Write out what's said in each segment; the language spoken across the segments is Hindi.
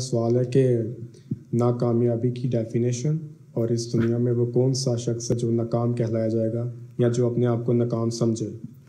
सवाल है कि नाकामयाबी की डेफिनेशन और इस दुनिया में वो कौन सा शख्स है जो नाकाम कहलाया जाएगा या जो अपने आप को नाकाम समझे।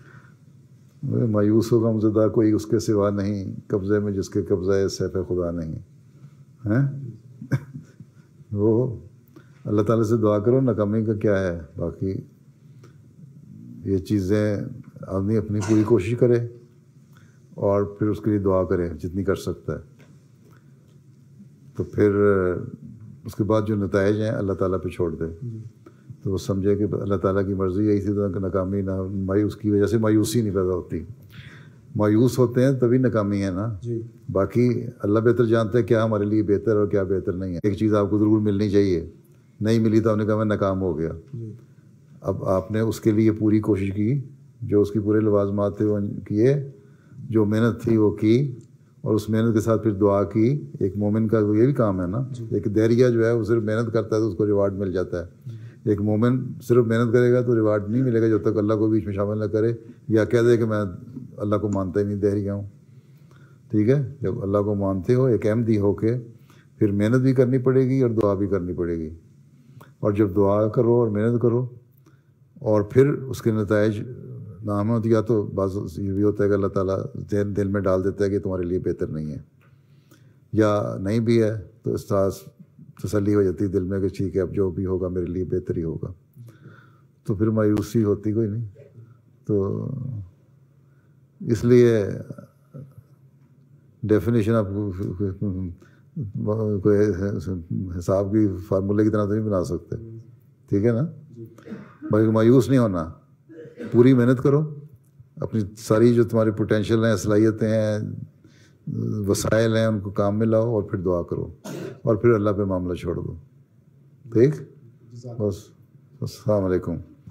मायूस होगा गमज़दा कोई उसके सिवा नहीं, कब्ज़े में जिसके कब्ज़ा सैफ़ खुदा नहीं हैं। वो अल्लाह ताला से दुआ करो, नाकामी का क्या है। बाकी ये चीज़ें आदमी अपनी पूरी कोशिश करे और फिर उसके लिए दुआ करे जितनी कर सकता है। तो फिर उसके बाद जो नताइज हैं अल्लाह ताला पे छोड़ दे, तो वो समझे कि अल्लाह ताला की मर्ज़ी है। इसी तरह नाकामी ना मायूस की वजह से मायूसी नहीं पैदा होती। मायूस होते हैं तभी नाकामी है ना। बाकी अल्लाह बेहतर जानते हैं क्या हमारे लिए बेहतर और क्या बेहतर नहीं है। एक चीज़ आपको ज़रूर मिलनी चाहिए, नहीं मिली तो आपने कहा मैं नाकाम हो गया। अब आपने उसके लिए पूरी कोशिश की, जो उसकी पूरे लवाज़मात थे वो किए, जो मेहनत थी वो की, और उस मेहनत के साथ फिर दुआ की। एक मोमिन का ये भी काम है ना। एक दैरिया जो है वो सिर्फ मेहनत करता है तो उसको रिवार्ड मिल जाता है। एक मोमिन सिर्फ मेहनत करेगा तो रिवार्ड नहीं मिलेगा जब तक अल्लाह को बीच में शामिल न करे या कह दे कि मैं अल्लाह को मानता ही नहीं, दैरिया हूँ। ठीक है, जब अल्लाह को मानते हो एक अहमदी हो के, फिर मेहनत भी करनी पड़ेगी और दुआ भी करनी पड़ेगी। और जब दुआ करो और मेहनत करो और फिर उसके नताइज नाम या तो बाज़ ये भी होता है कि अल्लाह ताला दिल में डाल देता है कि तुम्हारे लिए बेहतर नहीं है, या नहीं भी है तो एहसास तसल्ली हो जाती है दिल में कि ठीक है अब जो भी होगा मेरे लिए बेहतर ही होगा। तो फिर मायूसी होती कोई नहीं। तो इसलिए डेफिनेशन आप कोई हिसाब की फार्मूले की तरह तो नहीं बना सकते। ठीक है ना। बाकी मायूस नहीं होना, पूरी मेहनत करो, अपनी सारी जो तुम्हारी पोटेंशियल हैं, सलाहियतें हैं, वसाइल हैं, उनको काम में लाओ और फिर दुआ करो और फिर अल्लाह पे मामला छोड़ दो। ठीक, बस। अस्सलाम वालेकुम।